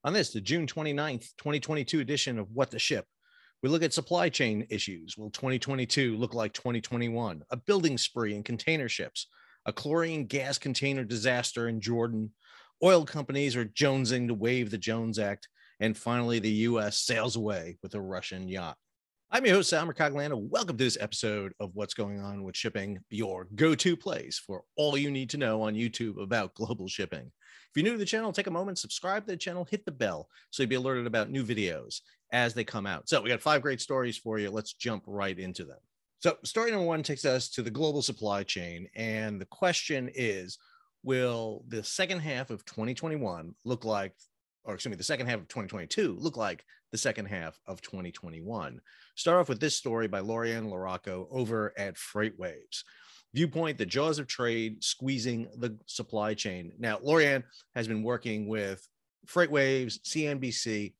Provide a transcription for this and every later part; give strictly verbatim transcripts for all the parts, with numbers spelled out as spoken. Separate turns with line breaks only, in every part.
On this, the June twenty-ninth, twenty twenty-two edition of What the Ship, we look at supply chain issues. Will twenty twenty-two look like twenty twenty-one? A building spree in container ships, a chlorine gas container disaster in Jordan, oil companies are jonesing to waive the Jones Act, and finally, the U S sails away with a Russian yacht. I'm your host, Sal Mercoglano. Welcome to this episode of What's Going On with Shipping, your go-to place for all you need to know on YouTube about global shipping. If you're new to the channel, take a moment, subscribe to the channel, hit the bell so you'll be alerted about new videos as they come out. So we got five great stories for you. Let's jump right into them. So story number one takes us to the global supply chain. And the question is, will the second half of twenty twenty-one look like, or excuse me, the second half of twenty twenty-two look like the second half of twenty twenty-one? Start off with this story by Lorianne Larocco over at FreightWaves. Viewpoint, the jaws of trade squeezing the supply chain. Now, Lorianne has been working with FreightWaves, C N B C,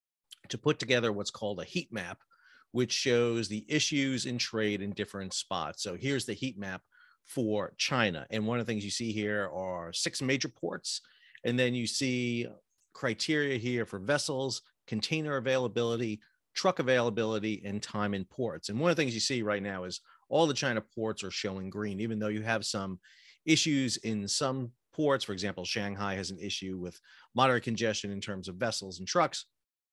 to put together what's called a heat map, which shows the issues in trade in different spots. So here's the heat map for China. And one of the things you see here are six major ports. And then you see criteria here for vessels, container availability, truck availability, and time in ports. And one of the things you see right now is all the China ports are showing green, even though you have some issues in some ports. For example, Shanghai has an issue with moderate congestion in terms of vessels and trucks.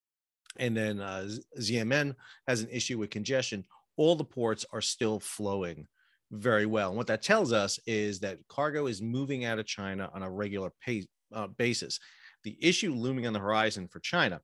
And then uh, Xiamen has an issue with congestion. All the ports are still flowing very well. And what that tells us is that cargo is moving out of China on a regular pace, uh, basis. The issue looming on the horizon for China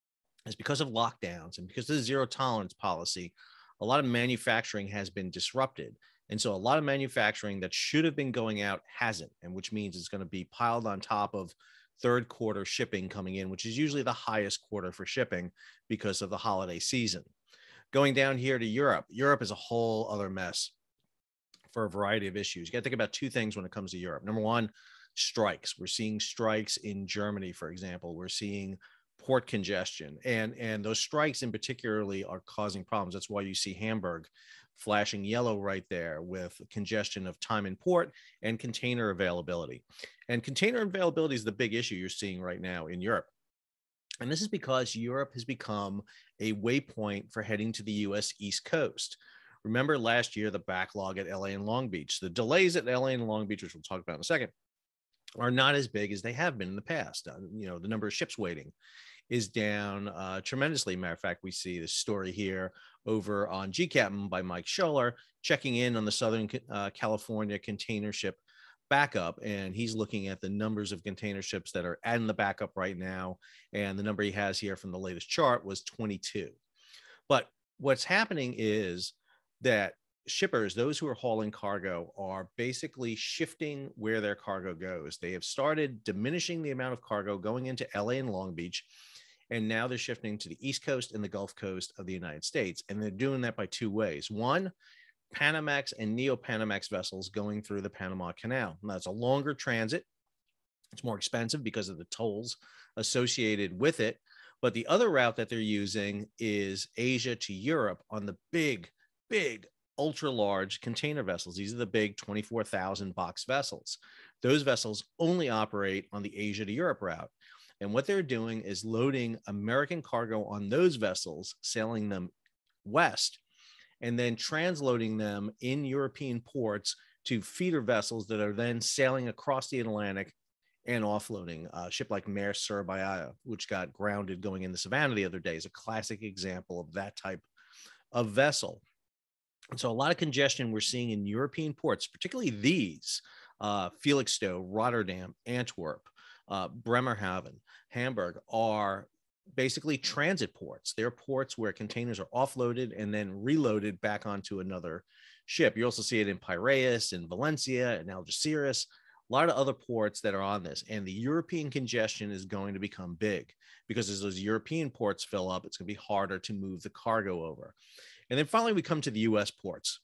is because of lockdowns and because of the zero tolerance policy, a lot of manufacturing has been disrupted. And so a lot of manufacturing that should have been going out hasn't, and which means it's going to be piled on top of third quarter shipping coming in, which is usually the highest quarter for shipping because of the holiday season. Going down here to Europe, Europe is a whole other mess for a variety of issues. You got to think about two things when it comes to Europe. Number one, strikes. We're seeing strikes in Germany, for example. We're seeing port congestion, and and those strikes in particularly are causing problems. That's why you see Hamburg flashing yellow right there with congestion of time in port and container availability. And container availability is the big issue you're seeing right now in Europe. And this is because Europe has become a waypoint for heading to the U S East Coast. Remember last year, the backlog at L A and Long Beach, the delays at L A and Long Beach, which we'll talk about in a second, are not as big as they have been in the past. Uh, you know, the number of ships waiting is down uh, tremendously. Matter of fact, we see this story here over on G Captain by Mike Scholler, checking in on the Southern uh, California container ship backup. And he's looking at the numbers of container ships that are in the backup right now. And the number he has here from the latest chart was twenty-two. But what's happening is that shippers, those who are hauling cargo, are basically shifting where their cargo goes. They have started diminishing the amount of cargo going into L A and Long Beach, and now they're shifting to the East Coast and the Gulf Coast of the United States. And they're doing that by two ways. One, Panamax and Neo-Panamax vessels going through the Panama Canal. Now, that's a longer transit. It's more expensive because of the tolls associated with it. But the other route that they're using is Asia to Europe on the big, big, ultra large container vessels. These are the big twenty-four thousand box vessels. Those vessels only operate on the Asia to Europe route. And what they're doing is loading American cargo on those vessels, sailing them west, and then transloading them in European ports to feeder vessels that are then sailing across the Atlantic and offloading. A ship like Maersk Surabaya, which got grounded going in the Savannah the other day, is a classic example of that type of vessel. And so a lot of congestion we're seeing in European ports, particularly these, uh, Felixstowe, Rotterdam, Antwerp, uh, Bremerhaven, Hamburg, are basically transit ports. They're ports where containers are offloaded and then reloaded back onto another ship. You also see it in Piraeus, in Valencia, and Algeciras, a lot of other ports that are on this. And the European congestion is going to become big because as those European ports fill up, it's going to be harder to move the cargo over. And then finally, we come to the U S ports.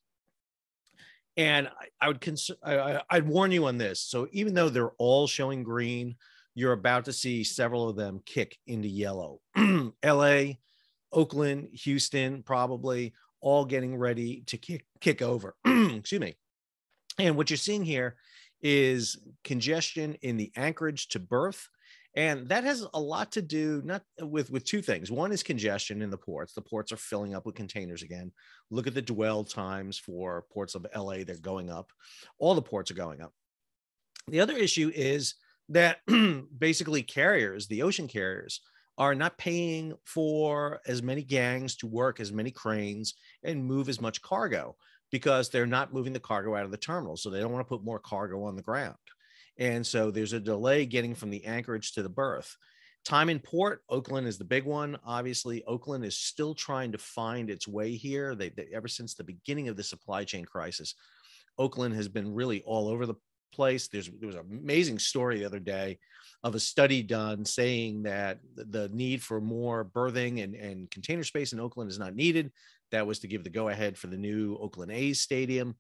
And I, I would cons- I, I'd warn you on this. So even though they're all showing green, you're about to see several of them kick into yellow. L A, Oakland, Houston, probably all getting ready to kick, kick over. Excuse me. And what you're seeing here is congestion in the Anchorage to berth And that has a lot to do not with, with two things. One is congestion in the ports. The ports are filling up with containers again. Look at the dwell times for ports of L A. They're going up. All the ports are going up. The other issue is that basically carriers, the ocean carriers, are not paying for as many gangs to work as many cranes and move as much cargo because they're not moving the cargo out of the terminal. So they don't want to put more cargo on the ground. And so there's a delay getting from the anchorage to the berth. Time in port, Oakland is the big one. Obviously, Oakland is still trying to find its way here. They, they ever since the beginning of the supply chain crisis, Oakland has been really all over the place. There's, there was an amazing story the other day of a study done saying that the need for more berthing and, and container space in Oakland is not needed. That was to give the go-ahead for the new Oakland A's stadium,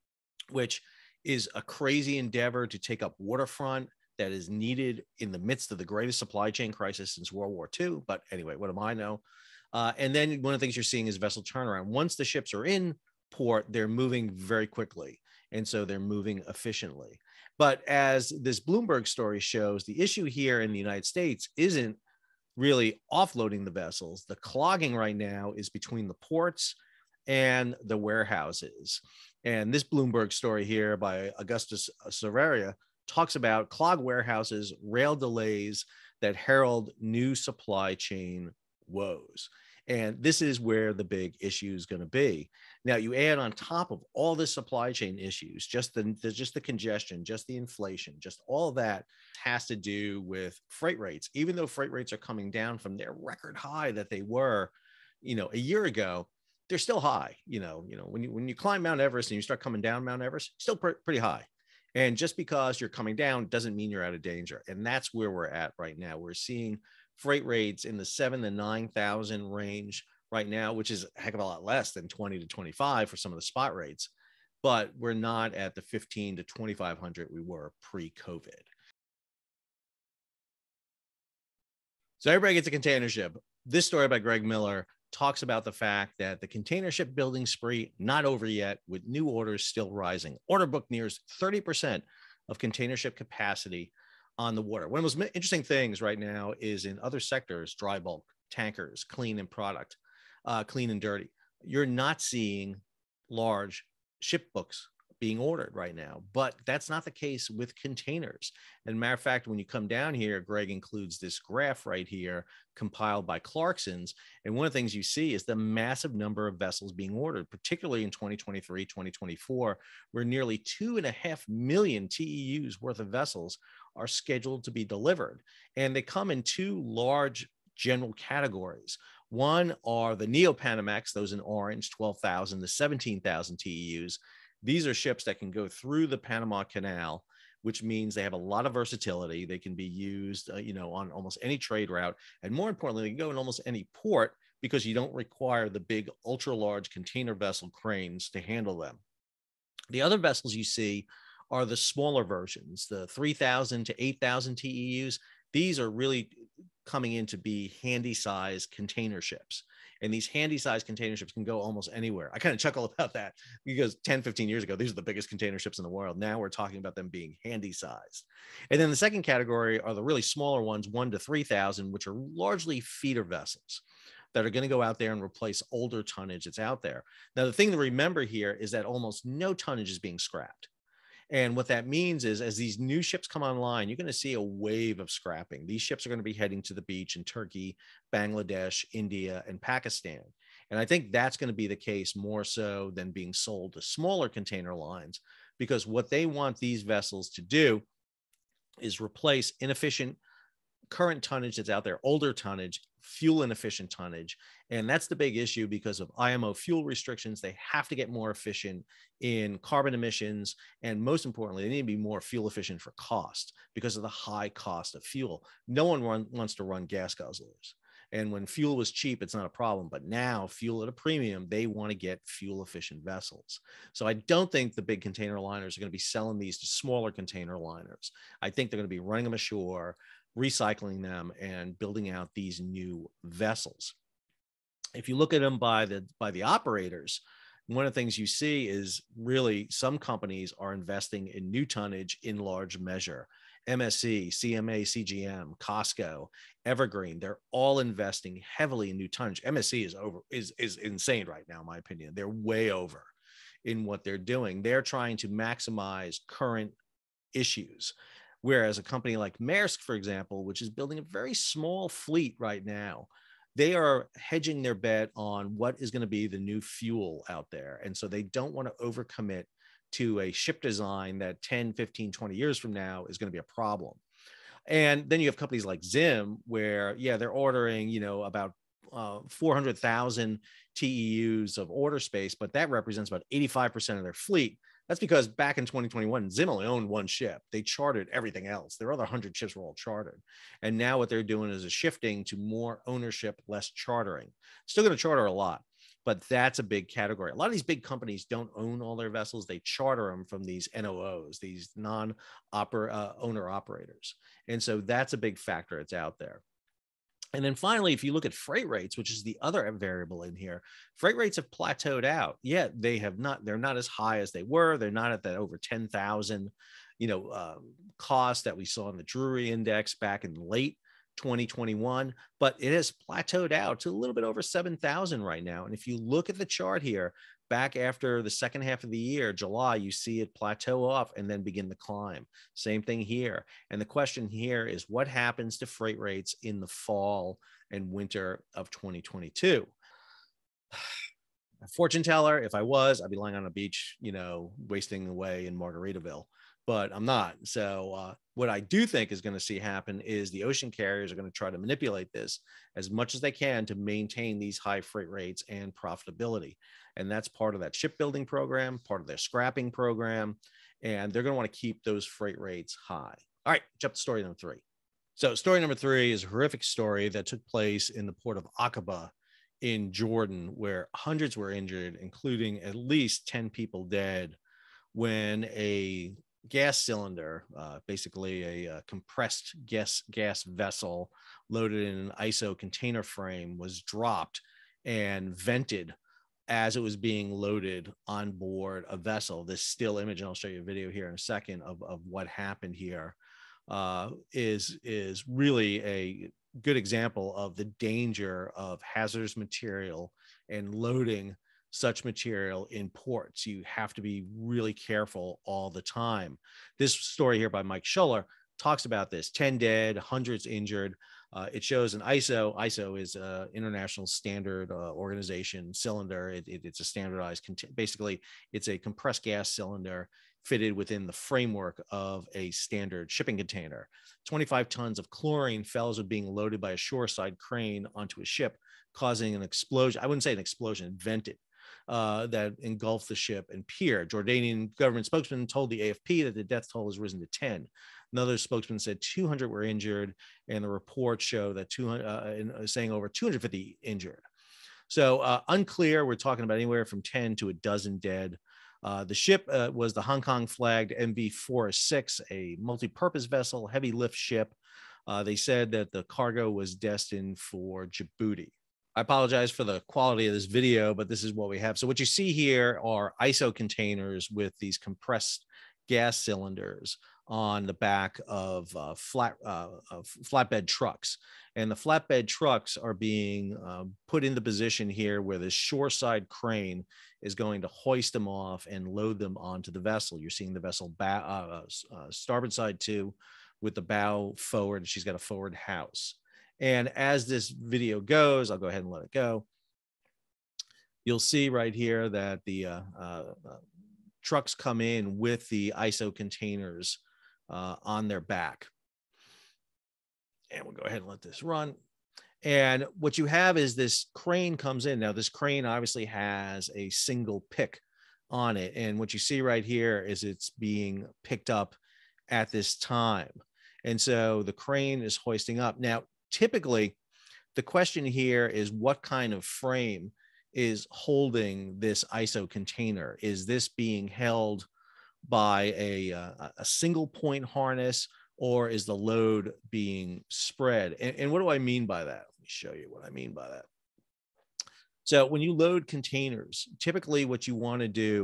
which is a crazy endeavor to take up waterfront that is needed in the midst of the greatest supply chain crisis since World War Two. But anyway, what do I know? Uh, and then one of the things you're seeing is vessel turnaround. Once the ships are in port, they're moving very quickly. And so they're moving efficiently. But as this Bloomberg story shows, the issue here in the United States isn't really offloading the vessels. The clogging right now is between the ports and the warehouses. And this Bloomberg story here by Augustus Severia talks about clogged warehouses, rail delays that herald new supply chain woes. And this is where the big issue is going to be. Now, you add on top of all the supply chain issues, just the, the just the congestion, just the inflation, just all that has to do with freight rates. Even though freight rates are coming down from their record high that they were, you know, a year ago, they're still high. You know, you know, when you when you climb Mount Everest and you start coming down Mount Everest, still pr- pretty high. And just because you're coming down doesn't mean you're out of danger. And that's where we're at right now. We're seeing freight rates in the seven to nine thousand range right now, which is a heck of a lot less than twenty to twenty-five for some of the spot rates. But we're not at the fifteen to twenty-five hundred we were pre-COVID. So everybody gets a container ship. This story by Greg Miller talks about the fact that the container ship building spree not over yet, with new orders still rising. Order book nears thirty percent of container ship capacity on the water. One of the most interesting things right now is in other sectors, dry bulk, tankers, clean and product, uh, clean and dirty. You're not seeing large ship books being ordered right now, but that's not the case with containers. And matter of fact, when you come down here, Greg includes this graph right here compiled by Clarkson's. And one of the things you see is the massive number of vessels being ordered, particularly in twenty twenty-three, twenty twenty-four, where nearly two and a half million T E Us worth of vessels are scheduled to be delivered. And they come in two large general categories. One are the Neo-Panamax, those in orange, twelve thousand to seventeen thousand T E Us. These are ships that can go through the Panama Canal, which means they have a lot of versatility. They can be used, uh, you know, on almost any trade route. And more importantly, they can go in almost any port because you don't require the big ultra large container vessel cranes to handle them. The other vessels you see are the smaller versions, the three thousand to eight thousand T E Us. These are really coming in to be handy size container ships. And these handy size container ships can go almost anywhere. I kind of chuckle about that because ten, fifteen years ago, these are the biggest container ships in the world. Now we're talking about them being handy sized. And then the second category are the really smaller ones, one to three thousand, which are largely feeder vessels that are going to go out there and replace older tonnage that's out there. Now, the thing to remember here is that almost no tonnage is being scrapped. And what that means is as these new ships come online, you're going to see a wave of scrapping. These ships are going to be heading to the beach in Turkey, Bangladesh, India, and Pakistan. And I think that's going to be the case more so than being sold to smaller container lines, because what they want these vessels to do is replace inefficient current tonnage that's out there, older tonnage, fuel inefficient tonnage. And that's the big issue because of I M O fuel restrictions. They have to get more efficient in carbon emissions. And most importantly, they need to be more fuel efficient for cost because of the high cost of fuel. No one run, wants to run gas guzzlers. And when fuel was cheap, it's not a problem. But now fuel at a premium, they want to get fuel efficient vessels. So I don't think the big container liners are going to be selling these to smaller container liners. I think they're going to be running them ashore, recycling them, and building out these new vessels. If you look at them by the by the operators, one of the things you see is really some companies are investing in new tonnage in large measure. M S C, C M A, C G M, Costco, Evergreen, they're all investing heavily in new tonnage. M S C is over, is, is insane right now, in my opinion. They're way over in what they're doing. They're trying to maximize current issues. Whereas a company like Maersk, for example, which is building a very small fleet right now, they are hedging their bet on what is going to be the new fuel out there. And so they don't want to overcommit to a ship design that ten, fifteen, twenty years from now is going to be a problem. And then you have companies like Zim, where, yeah, they're ordering, you know, about uh, four hundred thousand T E Us of order space, but that represents about eighty-five percent of their fleet. That's because back in twenty twenty-one, Zim only owned one ship. They chartered everything else. Their other one hundred ships were all chartered. And now what they're doing is a shifting to more ownership, less chartering. Still going to charter a lot, but that's a big category. A lot of these big companies don't own all their vessels. They charter them from these N O Os, these non-owner uh, operators. And so that's a big factor. It's out there. And then finally, if you look at freight rates, which is the other variable in here, freight rates have plateaued out. Yet they have not, they're not as high as they were. They're not at that over ten thousand, you know, uh, cost that we saw in the Drury Index back in late twenty twenty-one, but it has plateaued out to a little bit over seven thousand right now. And if you look at the chart here, back after the second half of the year, July, you see it plateau off and then begin to climb. Same thing here. And the question here is, what happens to freight rates in the fall and winter of twenty twenty-two? A fortune teller, if I was, I'd be lying on a beach, you know, wasting away in Margaritaville. But I'm not. So uh, what I do think is going to see happen is the ocean carriers are going to try to manipulate this as much as they can to maintain these high freight rates and profitability. And that's part of that shipbuilding program, part of their scrapping program. And they're going to want to keep those freight rates high. All right, jump to story number three. So story number three is a horrific story that took place in the port of Aqaba in Jordan, where hundreds were injured, including at least ten people dead, when a gas cylinder, uh, basically a, a compressed gas gas vessel loaded in an I S O container frame, was dropped and vented as it was being loaded on board a vessel. This still image, and I'll show you a video here in a second of, of what happened here, uh, is, is really a good example of the danger of hazardous material and loading such material in ports. You have to be really careful all the time. This story here by Mike Schuller talks about this: ten dead, hundreds injured. Uh, it shows an I S O. I S O is an international standard uh, organization cylinder. It, it, it's a standardized, basically, it's a compressed gas cylinder fitted within the framework of a standard shipping container. twenty-five tons of chlorine fellows were being loaded by a shoreside crane onto a ship, causing an explosion. I wouldn't say an explosion, it vented. Uh, that engulfed the ship and pier. Jordanian government spokesman told the A F P that the death toll has risen to ten. Another spokesman said two hundred were injured, and the reports show that two hundred, uh, saying over two hundred fifty injured. So uh, unclear. We're talking about anywhere from ten to a dozen dead. Uh, the ship uh, was the Hong Kong flagged M V four oh six, a multi-purpose vessel, heavy lift ship. Uh, they said that the cargo was destined for Djibouti. I apologize for the quality of this video, but this is what we have. So what you see here are I S O containers with these compressed gas cylinders on the back of uh, flat uh, of flatbed trucks. And the flatbed trucks are being uh, put into position here where the shoreside crane is going to hoist them off and load them onto the vessel. You're seeing the vessel bow, uh, uh, starboard side too, with the bow forward. She's got a forward house. And as this video goes, I'll go ahead and let it go. You'll see right here that the uh, uh, uh, trucks come in with the I S O containers uh, on their back. And we'll go ahead and let this run. And what you have is this crane comes in. Now, this crane obviously has a single pick on it. And what you see right here is it's being picked up at this time. And so the crane is hoisting up. Now, typically, the question here is what kind of frame is holding this I S O container? Is this being held by a, uh, a single point harness, or is the load being spread? And, and what do I mean by that? Let me show you what I mean by that. So when you load containers, typically what you want to do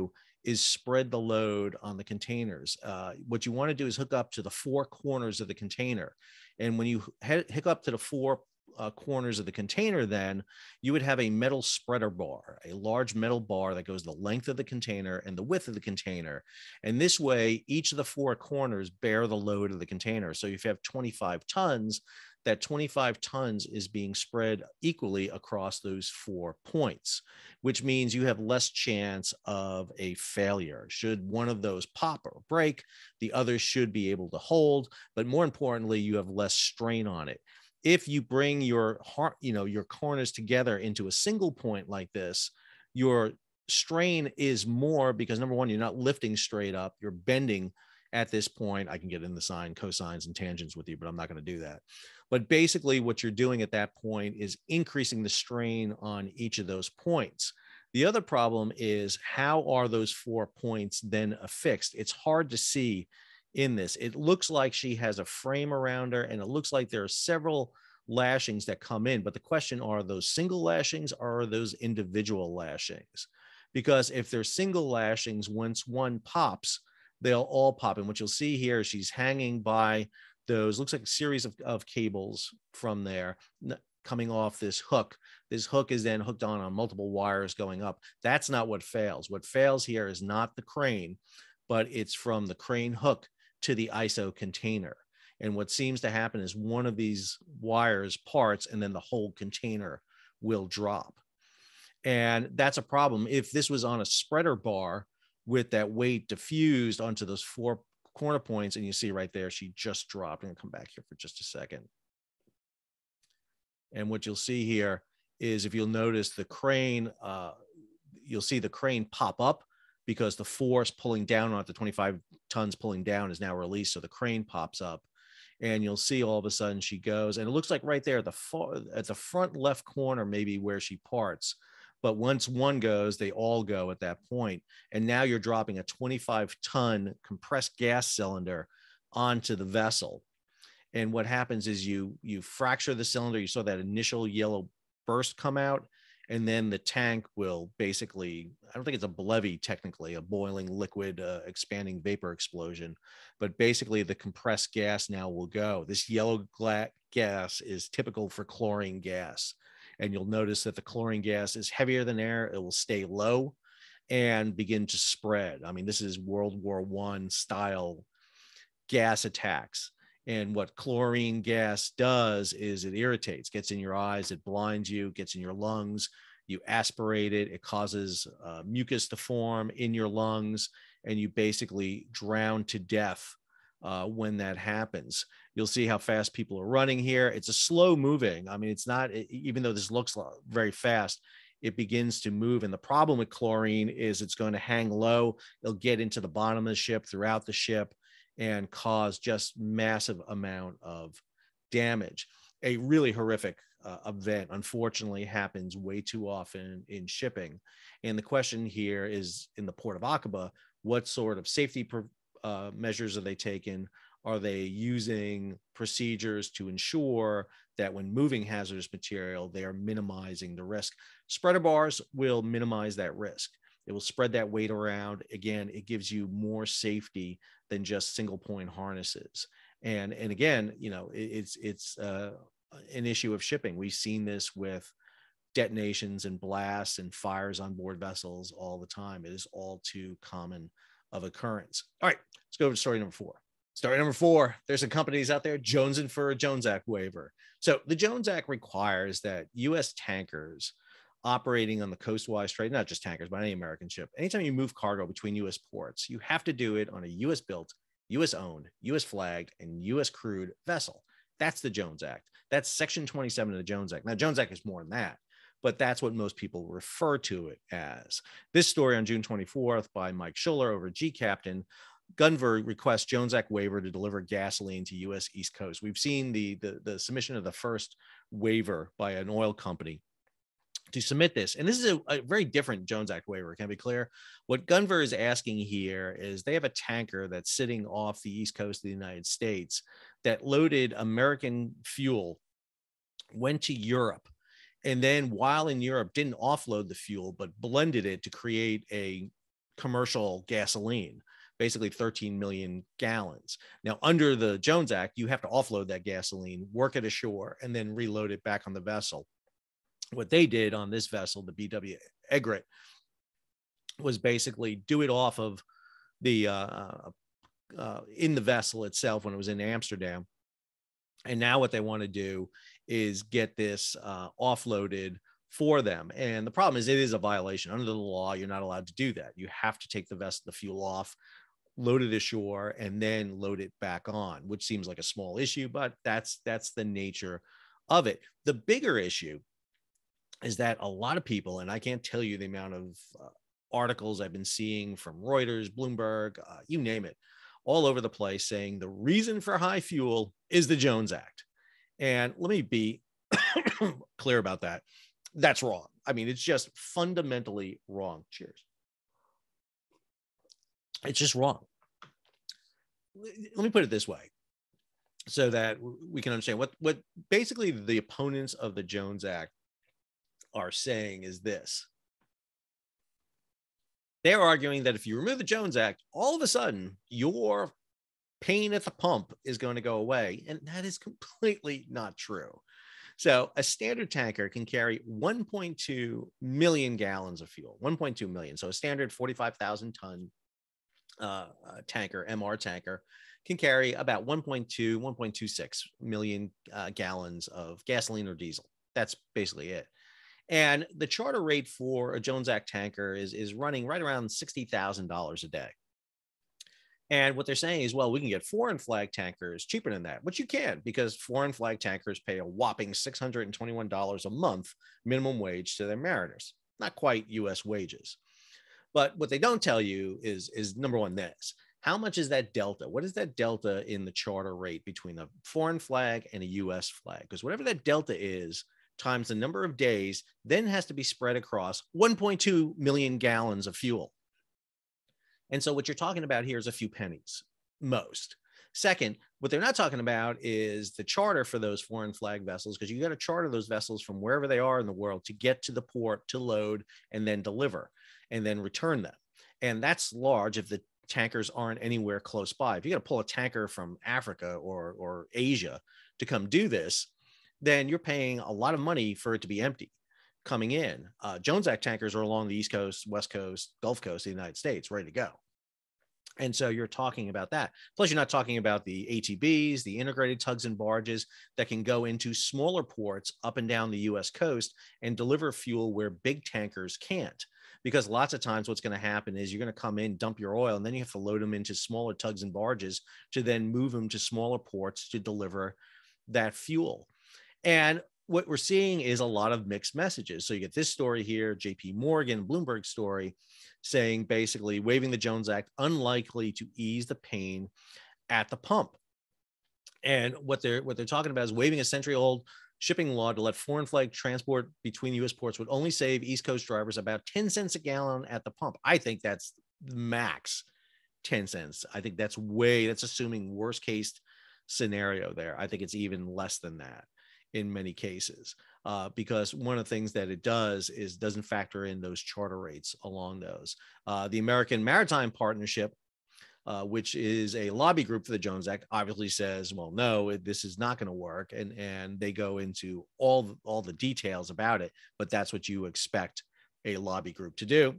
is spread the load on the containers. Uh, what you want to do is hook up to the four corners of the container. And when you hook up to the four uh, corners of the container, then you would have a metal spreader bar, a large metal bar that goes the length of the container and the width of the container. And this way, each of the four corners bear the load of the container. So if you have twenty-five tons, that twenty-five tons is being spread equally across those four points, which means you have less chance of a failure. Should one of those pop or break, the others should be able to hold, but more importantly, you have less strain on it. If you bring your heart, you know, your corners together into a single point like this, your strain is more because number one, you're not lifting straight up, you're bending at this point. I can get in the sine, cosines, and tangents with you, but I'm not going to do that. But basically what you're doing at that point is increasing the strain on each of those points. The other problem is how are those four points then affixed? It's hard to see in this. It looks like she has a frame around her and it looks like there are several lashings that come in, but the question, are those single lashings or are those individual lashings? Because if they're single lashings, once one pops, they'll all pop. And what you'll see here, she's hanging by those, looks like a series of, of cables from there coming off this hook. This hook is then hooked on on multiple wires going up. That's not what fails. What fails here is not the crane, but it's from the crane hook to the I S O container. And what seems to happen is one of these wires parts and then the whole container will drop. And that's a problem. If this was on a spreader bar with that weight diffused onto those four corner points, and you see right there, she just dropped. I'm gonna come back here for just a second. And what you'll see here is if you'll notice the crane, uh, you'll see the crane pop up because the force pulling down on it, the twenty-five tons pulling down is now released. So the crane pops up and you'll see all of a sudden she goes, and it looks like right there at the far, at the front left corner, maybe where she parts. But once one goes, they all go at that point. And now you're dropping a twenty-five ton compressed gas cylinder onto the vessel. And what happens is you, you fracture the cylinder. You saw that initial yellow burst come out. And then the tank will basically, I don't think it's a BLEVE technically, a boiling liquid uh, expanding vapor explosion. But basically the compressed gas now will go. This yellow gas is typical for chlorine gas. And you'll notice that the chlorine gas is heavier than air. It will stay low and begin to spread. I mean, this is World War One style gas attacks. And what chlorine gas does is it irritates, gets in your eyes, it blinds you, gets in your lungs, you aspirate it, it causes uh, mucus to form in your lungs, and you basically drown to death uh, when that happens. You'll see how fast people are running here. It's a slow moving. I mean, it's not, even though this looks very fast, it begins to move. And the problem with chlorine is it's going to hang low. It'll get into the bottom of the ship, throughout the ship, and cause just massive amount of damage. A really horrific uh, event, unfortunately, happens way too often in shipping. And the question here is, in the port of Aqaba, what sort of safety uh, measures are they taking? Are they using procedures to ensure that when moving hazardous material, they are minimizing the risk? Spreader bars will minimize that risk. It will spread that weight around. Again, it gives you more safety than just single point harnesses. And, and again, you know, it, it's, it's uh, an issue of shipping. We've seen this with detonations and blasts and fires on board vessels all the time. It is all too common of occurrence. All right, let's go to story number four. Story number four, there's some companies out there jonesing for a Jones Act waiver. So the Jones Act requires that U S tankers operating on the coastwise trade, not just tankers, but any American ship, anytime you move cargo between U S ports, you have to do it on a U S built, U S owned, U S flagged, and U S crewed vessel. That's the Jones Act. That's section twenty-seven of the Jones Act. Now, Jones Act is more than that, but that's what most people refer to it as. This story on June twenty-fourth by Mike Schuller over G Captain. Gunvor requests Jones Act waiver to deliver gasoline to U S East Coast. We've seen the, the, the submission of the first waiver by an oil company to submit this. And this is a, a very different Jones Act waiver, can I be clear? What Gunvor is asking here is they have a tanker that's sitting off the East Coast of the United States that loaded American fuel, went to Europe, and then while in Europe didn't offload the fuel, but blended it to create a commercial gasoline, basically thirteen million gallons. Now, under the Jones Act, you have to offload that gasoline, work it ashore, and then reload it back on the vessel. What they did on this vessel, the B W Egret, was basically do it off of the uh, uh, in the vessel itself when it was in Amsterdam. And now what they want to do is get this uh, offloaded for them. And the problem is it is a violation. Under the law, you're not allowed to do that. You have to take the vessel, the fuel off, load it ashore, and then load it back on, which seems like a small issue, but that's that's the nature of it. The bigger issue is that a lot of people, and I can't tell you the amount of uh, articles I've been seeing from Reuters, Bloomberg, uh, you name it, all over the place saying the reason for high fuel is the Jones Act. And let me be clear about that. That's wrong. I mean, it's just fundamentally wrong. Cheers. It's just wrong. Let me put it this way so that we can understand what, what basically the opponents of the Jones Act are saying is this. They're arguing that if you remove the Jones Act, all of a sudden your pain at the pump is going to go away. And that is completely not true. So a standard tanker can carry one point two million gallons of fuel, one point two million. So a standard forty-five thousand ton uh, tanker, M R tanker, can carry about one point two, one point two six million uh, gallons of gasoline or diesel. That's basically it. And the charter rate for a Jones Act tanker is, is running right around sixty thousand dollars a day. And what they're saying is, well, we can get foreign flag tankers cheaper than that, which you can, because foreign flag tankers pay a whopping six hundred twenty-one dollars a month minimum wage to their mariners. Not quite U S wages. But what they don't tell you is, is number one, this. How much is that delta? What is that delta in the charter rate between a foreign flag and a U S flag? Because whatever that delta is, times the number of days, then has to be spread across one point two million gallons of fuel. And so what you're talking about here is a few pennies, most. Second, what they're not talking about is the charter for those foreign flag vessels, because you got to charter those vessels from wherever they are in the world to get to the port, to load, and then deliver, and then return them. And that's large if the tankers aren't anywhere close by. If you got to pull a tanker from Africa or, or Asia to come do this, then you're paying a lot of money for it to be empty coming in. Uh, Jones Act tankers are along the East Coast, West Coast, Gulf Coast of the United States, ready to go. And so you're talking about that. Plus, you're not talking about the A T Bs, the integrated tugs and barges that can go into smaller ports up and down the U S coast and deliver fuel where big tankers can't. Because lots of times what's going to happen is you're going to come in, dump your oil, and then you have to load them into smaller tugs and barges to then move them to smaller ports to deliver that fuel. And what we're seeing is a lot of mixed messages. So you get this story here, J P Morgan, Bloomberg story, saying basically waiving the Jones Act, unlikely to ease the pain at the pump. And what they're what they're talking about is waiving a century-old shipping law to let foreign flag transport between U S ports would only save East Coast drivers about ten cents a gallon at the pump. I think that's max ten cents. I think that's way, that's assuming worst case scenario there. I think it's even less than that in many cases, uh, because one of the things that it does is doesn't factor in those charter rates along those. Uh, the American Maritime Partnership, uh, which is a lobby group for the Jones Act, obviously says, well, no, it, this is not going to work. And, and they go into all, all the details about it, but that's what you expect a lobby group to do.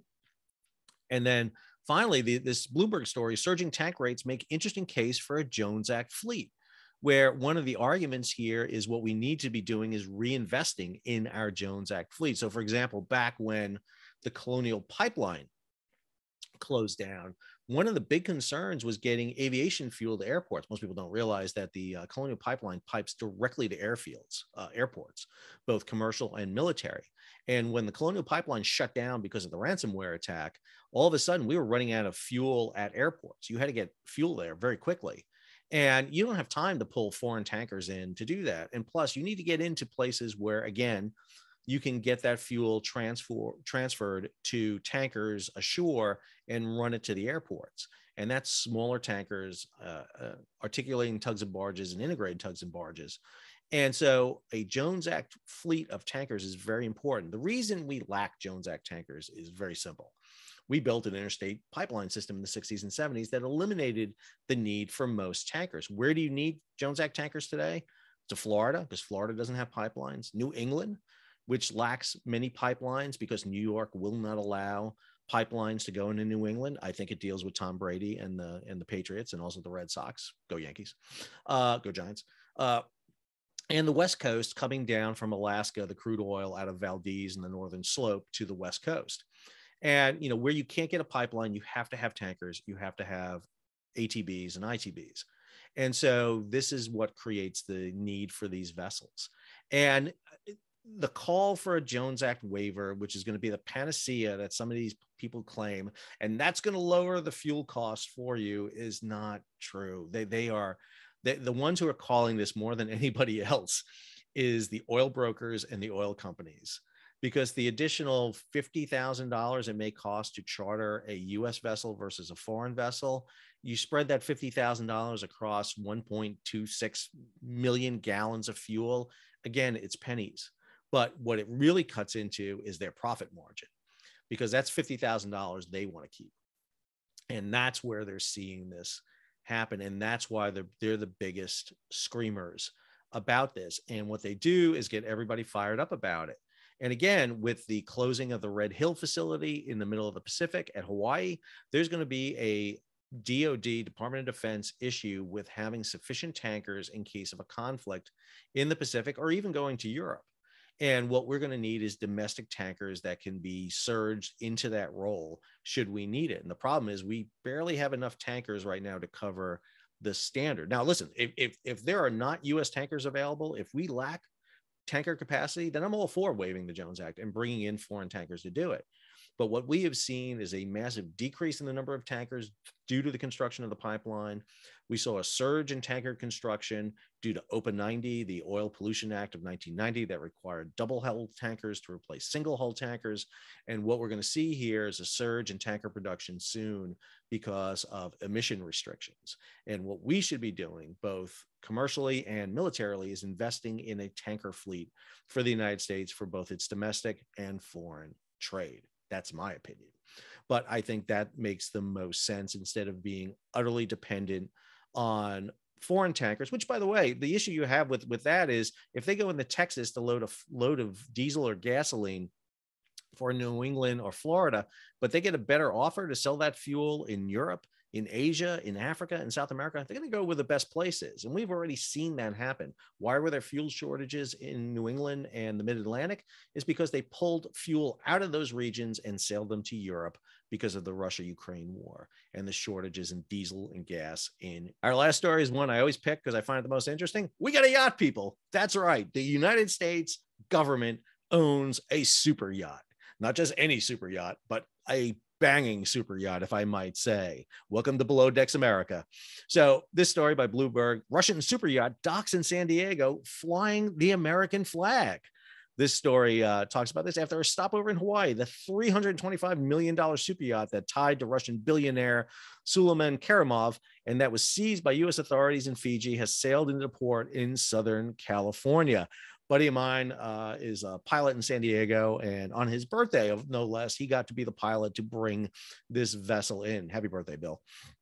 And then finally, the, this Bloomberg story, surging tank rates make interesting case for a Jones Act fleet, where one of the arguments here is what we need to be doing is reinvesting in our Jones Act fleet. So for example, back when the Colonial Pipeline closed down, one of the big concerns was getting aviation fuel to airports. Most people don't realize that the uh, Colonial Pipeline pipes directly to airfields, uh, airports, both commercial and military. And when the Colonial Pipeline shut down because of the ransomware attack, all of a sudden we were running out of fuel at airports. You had to get fuel there very quickly. And you don't have time to pull foreign tankers in to do that. And plus, you need to get into places where, again, you can get that fuel transfer, transferred to tankers ashore and run it to the airports. And that's smaller tankers, uh, uh, articulating tugs and barges and integrated tugs and barges. And so a Jones Act fleet of tankers is very important. The reason we lack Jones Act tankers is very simple. We built an interstate pipeline system in the sixties and seventies that eliminated the need for most tankers. Where do you need Jones Act tankers today? To Florida, because Florida doesn't have pipelines. New England, which lacks many pipelines because New York will not allow pipelines to go into New England. I think it deals with Tom Brady and the and the Patriots and also the Red Sox. Go Yankees. Uh, go Giants. Uh, and the West Coast coming down from Alaska, the crude oil out of Valdez and the northern slope to the West Coast. And, you know, where you can't get a pipeline, you have to have tankers. You have to have A T Bs and I T Bs. And so this is what creates the need for these vessels. And the call for a Jones Act waiver, which is going to be the panacea that some of these people claim, and that's going to lower the fuel costs for you, is not true. They, they are they, the ones who are calling this more than anybody else is the oil brokers and the oil companies, because the additional fifty thousand dollars it may cost to charter a U S vessel versus a foreign vessel, you spread that fifty thousand dollars across one point two six million gallons of fuel. Again, it's pennies. But what it really cuts into is their profit margin, because that's fifty thousand dollars they want to keep. And that's where they're seeing this happen. And that's why they're, they're the biggest screamers about this. And what they do is get everybody fired up about it. And again, with the closing of the Red Hill facility in the middle of the Pacific at Hawaii, there's going to be a D O D, Department of Defense, issue with having sufficient tankers in case of a conflict in the Pacific or even going to Europe. And what we're going to need is domestic tankers that can be surged into that role should we need it. And the problem is we barely have enough tankers right now to cover the standard. Now, listen, if, if, if there are not U S tankers available, if we lack tanker capacity, then I'm all for waiving the Jones Act and bringing in foreign tankers to do it. But what we have seen is a massive decrease in the number of tankers due to the construction of the pipeline. We saw a surge in tanker construction due to OPA ninety, the Oil Pollution Act of nineteen ninety, that required double hull tankers to replace single hull tankers. And what we're going to see here is a surge in tanker production soon because of emission restrictions. And what we should be doing, both commercially and militarily, is investing in a tanker fleet for the United States for both its domestic and foreign trade. That's my opinion. But I think that makes the most sense instead of being utterly dependent on foreign tankers, which, by the way, the issue you have with, with that is if they go into Texas to load a load of diesel or gasoline for New England or Florida, but they get a better offer to sell that fuel in Europe, in Asia, in Africa, in South America, they're going to go where the best place is. And we've already seen that happen. Why were there fuel shortages in New England and the mid-Atlantic? Is because they pulled fuel out of those regions and sailed them to Europe because of the Russia-Ukraine war and the shortages in diesel and gas. In our last story is one I always pick because I find it the most interesting. We got a yacht, people. That's right. The United States government owns a super yacht, not just any super yacht, but a banging super yacht, if I might say. Welcome to Below Decks America. So this story by Bloomberg: Russian super yacht docks in San Diego, flying the American flag. This story uh, talks about this after a stopover in Hawaii. The three hundred twenty-five million dollars super yacht that tied to Russian billionaire Suleiman Karimov and that was seized by U S authorities in Fiji has sailed into port in Southern California. Buddy of mine uh, is a pilot in San Diego, and on his birthday, of no less, he got to be the pilot to bring this vessel in. Happy birthday, Bill.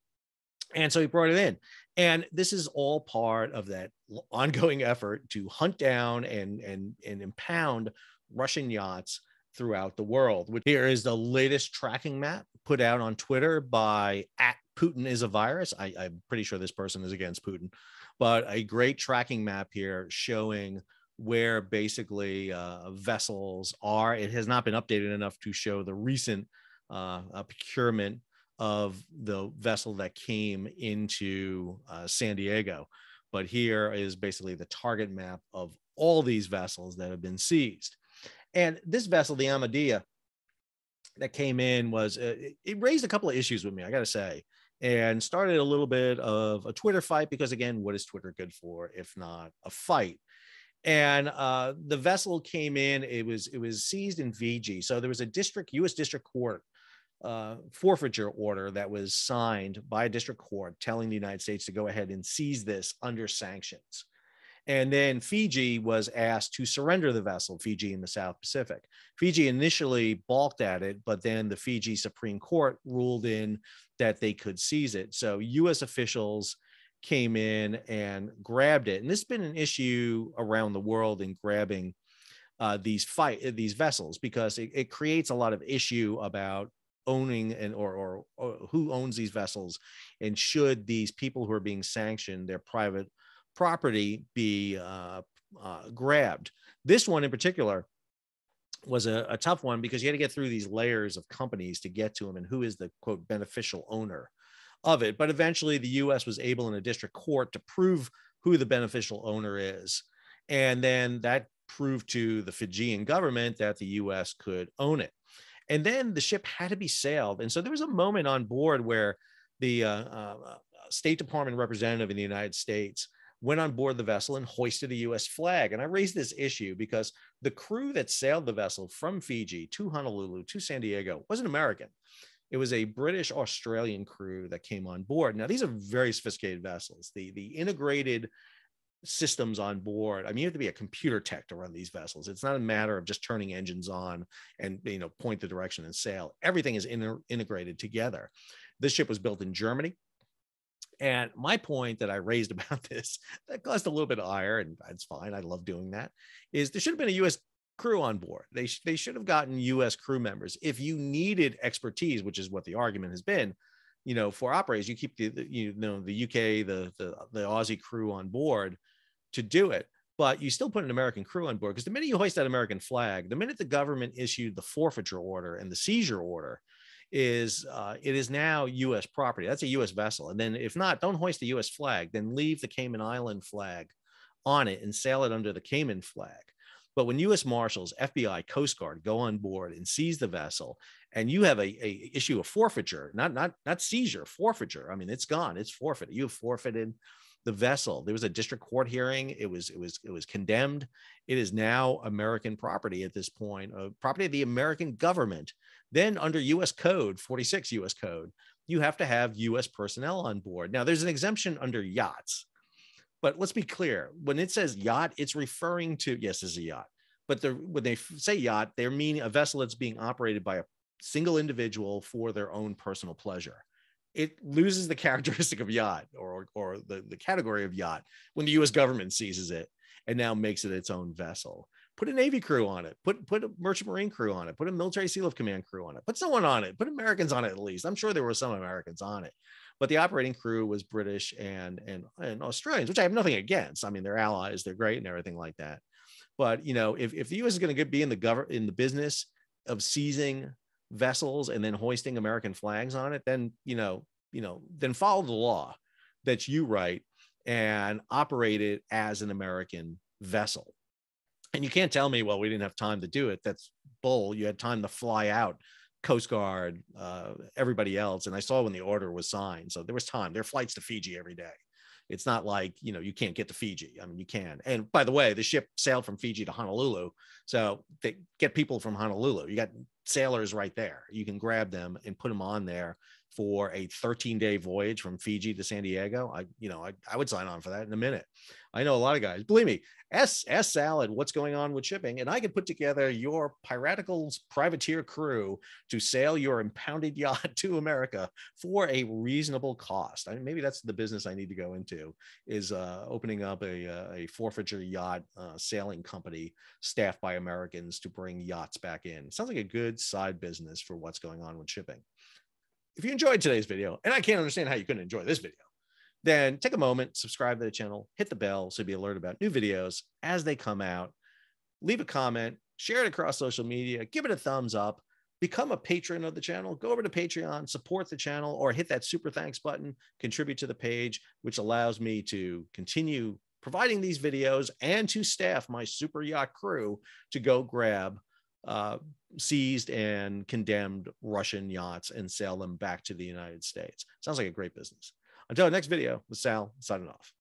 And so he brought it in. And this is all part of that ongoing effort to hunt down and, and, and impound Russian yachts throughout the world. Here is the latest tracking map put out on Twitter by at Putin is a virus. I, I'm pretty sure this person is against Putin, but a great tracking map here showing where basically uh, vessels are. It has not been updated enough to show the recent uh, uh, procurement of the vessel that came into uh, San Diego. But here is basically the target map of all these vessels that have been seized. And this vessel, the Amadea, that came in was, uh, it raised a couple of issues with me, I got to say, and started a little bit of a Twitter fight because, again, what is Twitter good for if not a fight? And uh, the vessel came in, it was it was seized in Fiji. So there was a district, U S district court uh, forfeiture order that was signed by a district court telling the United States to go ahead and seize this under sanctions. And then Fiji was asked to surrender the vessel, Fiji in the South Pacific. Fiji initially balked at it, but then the Fiji Supreme Court ruled in that they could seize it. So U S officials came in and grabbed it. And this has been an issue around the world in grabbing uh, these fight these vessels, because it, it creates a lot of issue about owning and or, or or who owns these vessels, and should these people who are being sanctioned, their private property, be uh, uh, grabbed. This one in particular was a, a tough one, because you had to get through these layers of companies to get to them and who is the quote beneficial owner of it. But eventually the U S was able in a district court to prove who the beneficial owner is. And then that proved to the Fijian government that the U S could own it. And then the ship had to be sailed. And so there was a moment on board where the uh, uh, State Department representative in the United States went on board the vessel and hoisted a U S flag. And I raised this issue because the crew that sailed the vessel from Fiji to Honolulu to San Diego wasn't American. It was a British Australian crew that came on board. Now, these are very sophisticated vessels. The, the integrated systems on board, I mean, you have to be a computer tech to run these vessels. It's not a matter of just turning engines on and, you know, point the direction and sail. Everything is inter- integrated together. This ship was built in Germany. And my point that I raised about this, that caused a little bit of ire, and it's fine, I love doing that, is there should have been a U S crew on board. They, sh- they should have gotten U S crew members. If you needed expertise, which is what the argument has been, you know, for operators, you keep the, the you know, the U K, the, the, the Aussie crew on board to do it. But you still put an American crew on board, because the minute you hoist that American flag, the minute the government issued the forfeiture order and the seizure order, is uh, it is now U S property. That's a U S vessel. And then if not, don't hoist the U S flag, then leave the Cayman Island flag on it and sail it under the Cayman flag. But when U S Marshals, F B I, Coast Guard go on board and seize the vessel, and you have a, a issue of forfeiture, not, not, not seizure, forfeiture. I mean, it's gone, it's forfeited. You have forfeited the vessel. There was a district court hearing. It was, it was, it was condemned. It is now American property at this point, uh, property of the American government. Then under U S code, forty-six U S code, you have to have U S personnel on board. Now there's an exemption under yachts, but let's be clear. When it says yacht, it's referring to, yes, this is a yacht, but the, when they say yacht, they're meaning a vessel that's being operated by a single individual for their own personal pleasure. It loses the characteristic of yacht, or, or the, the category of yacht, when the U S government seizes it and now makes it its own vessel. Put a Navy crew on it, put, put a Merchant Marine crew on it, put a Military Sea Lift Command crew on it, put someone on it, put Americans on it at least. I'm sure there were some Americans on it, but the operating crew was British and, and, and Australians, which I have nothing against. I mean, they're allies, they're great and everything like that. But, you know, if, if the U S is going to be in the government, in the business of seizing vessels and then hoisting American flags on it, then, you know, you know, then follow the law that you write and operate it as an American vessel. And you can't tell me, well, we didn't have time to do it. That's bull. You had time to fly out, Coast Guard, uh, everybody else. And I saw when the order was signed. So there was time. There are flights to Fiji every day. It's not like, you know, you can't get to Fiji. I mean, you can. And by the way, the ship sailed from Fiji to Honolulu. So they get people from Honolulu. You got sailors right there. You can grab them and put them on there for a thirteen day voyage from Fiji to San Diego. I, you know, I, I would sign on for that in a minute. I know a lot of guys, believe me, ask, ask Salad what's going on with shipping, and I can put together your piratical privateer crew to sail your impounded yacht to America for a reasonable cost. I mean, maybe that's the business I need to go into, is uh, opening up a, a forfeiture yacht uh, sailing company staffed by Americans to bring yachts back in. Sounds like a good side business for what's going on with shipping. If you enjoyed today's video, and I can't understand how you couldn't enjoy this video, then take a moment, subscribe to the channel, hit the bell so you'll be alerted about new videos as they come out. Leave a comment, share it across social media, give it a thumbs up, become a patron of the channel, go over to Patreon, support the channel, or hit that super thanks button, contribute to the page, which allows me to continue providing these videos and to staff my super yacht crew to go grab uh, seized and condemned Russian yachts and sail them back to the United States. Sounds like a great business. Until the next video, with Sal signing off.